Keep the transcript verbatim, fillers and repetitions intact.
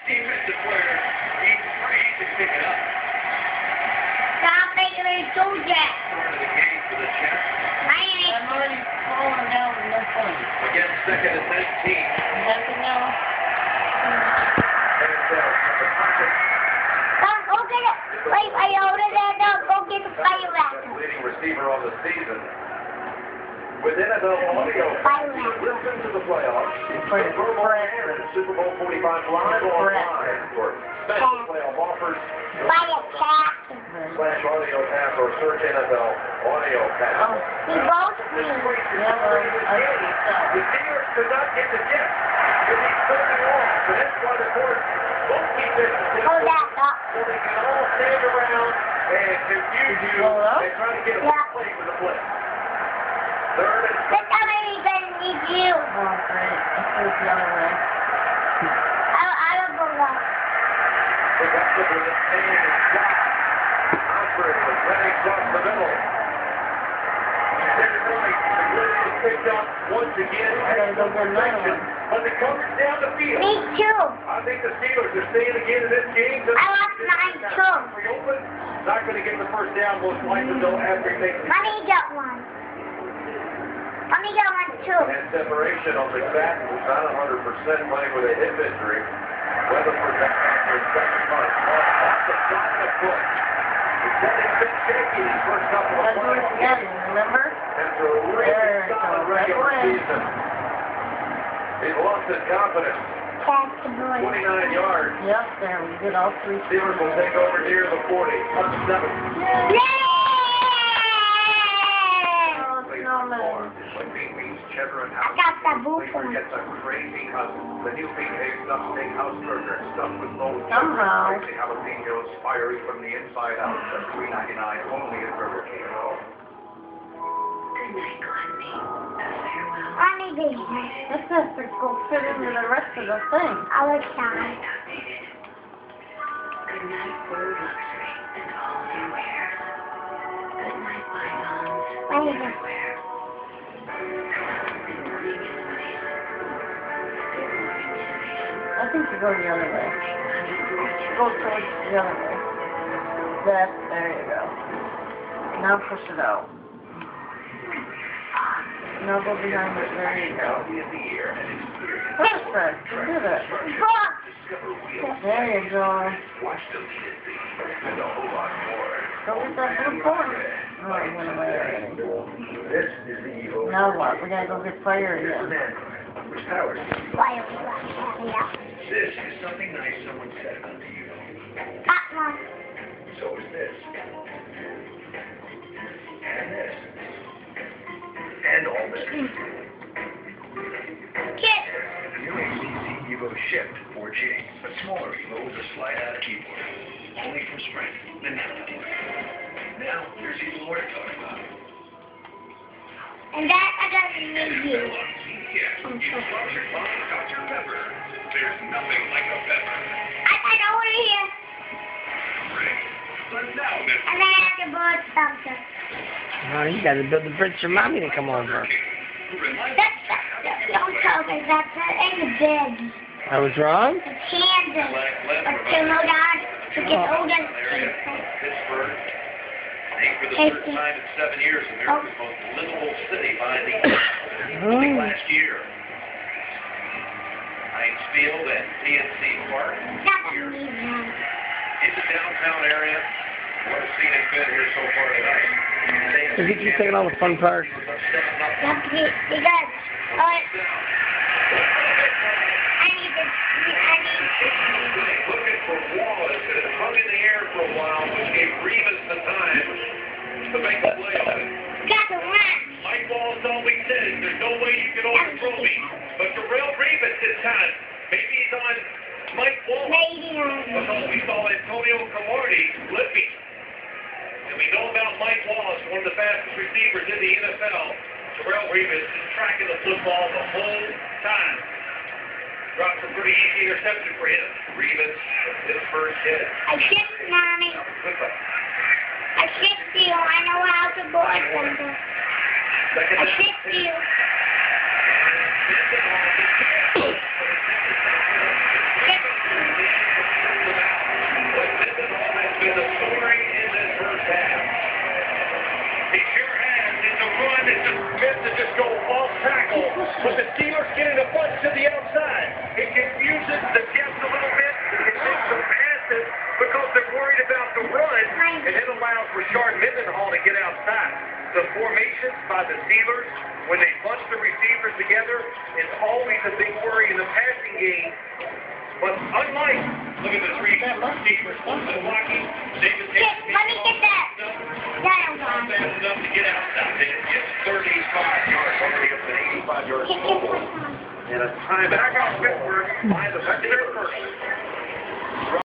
defensive player, he's pretty easy to pick it up. Stop making me do that. Start of the game for the Jets. I ain't. I'm already falling down in this one. Again, second and nineteen. Nothing else. And uh, the pocket. Tom, go get it. Wait, I ordered that dog. Go get the fire rack. Leading receiver on the season. With N F L audio, Fire rack. listen to the playoffs. For the Super Bowl and Super Bowl forty-five live online for special playoff offers. Fire cat. Slash audio pass or search N F L audio pass. Oh, We both This win. great yeah, well, I see The Steelers could not get the Jets. With these third and long, so that's why the court both defenses Hold that up. so they can all stand around and confuse you blow it up? and try to get a Yeah. play for the play. Third and This time I ain't gonna need you. Oh, great. Let's do it the other way. I, I don't go up. productively and shot. Osprey was ready across the middle. David Wright, the Grizzlies picked up once again. Gotta go get another one. But the coverage down the field. Me too. I think the Steelers are staying again in this game. I lost mine too. Reopen. Not going to get the first down most likely until after he makes the Mommy got one. Mommy got one too. and separation on McFadden, who's not one hundred percent playing with a hip injury. Weatherford back after his second punt. Off the shot of the foot. He's been shaky these first couple of Let's do it plays. again, remember? After a really There it solid goes. regular That's right. season. He's lost his confidence. That's the boy. twenty-nine yards. Yep, there, we did all three. Steelers will take over near the forty. Up to seven. Yay! Oh, snowman. When being means cheddar and I house. got the boot Flavor one. gets a crazy hug. The new Big Egg Stuffed Steakhouse Burger, stuffed with low Somehow. spicy jalapenos, fiery from the inside out. At three ninety-nine only at Burger King. Good night, Glenby. Farewell. Mommy baby. This has to go fit into the rest of the thing. I was sorry. Updated. Good night, Word Luxury, and all your wares. Good night, bygones. What is it? Everywhere. Good morning, Italy. Good morning, Italy. I think you go the other way. Go towards the other way. That, there you go. Now push it out. Now go behind it, there you go. Perfect, you did it. Fuck! There you go. Watch the and a whole lot more. Go get that blue corn. Oh, it went away already. This is the Evo. Now what? We gotta go get fire again. Which powers Why are we laughing at me? This is something nice someone said about you. Got one. So is this. And this. And all this. Kid. The new A C C Evo shipped four G. A smaller Evo with a slide-out keyboard. Only for Sprint. And now, there's even more to talk about. And that I got to need you. Yeah, you sponsored by Doctor Pepper. There's nothing like a pepper. I got over here. But now, Miss And then I have to build something. Oh, you gotta build the bridge for mommy to come over. That's, that's, don't tell me that's not in the bed. I was wrong? The Kansas. But to hold on to get older. Pittsburgh. Named for the Hey, first Steve. time in seven years, America's most livable city by the Oh. last year. Heinz Field and P N C Park. Not that you need one. In the downtown area, what a scenic bit here so far tonight. If you keep taking all the fun parts. Yep, he, he does. Oh, it, I need to, I need Looking for Wallace, and it hung in the air for a while, which gave Revis the time to make the play on it. got the run. Mike Wallace always says there's no way you can overthrow me, but Darrell Revis this time, maybe he's on Mike Wallace, Lady on because we saw Antonio Cromartie flipping. And we know about Mike Wallace, one of the fastest receivers in the N F L. Darrell Revis is tracking the football the whole time. Drops a pretty easy interception for him. Revis, his first hit. I shipped, Mommy. Goodbye. I shipped you. I know how to board something. Second I and shipped you. Shipped you. but the Steelers getting a bunch to the outside. It confuses the Jets a little bit. It makes them passes because they're worried about the run, and it allows Rashard Mendenhall to get outside. The formations by the Steelers, when they bunch the receivers together, is always a big worry in the passing game. But unlike, look at the three receivers, one's blocking, David Get, let me get that. That I'm not gone. fast enough to get outside. And it gets thirty-five yards, already up to an eighty-five yard Get field this goal. one. And a time back out Pittsburgh by the veteran person.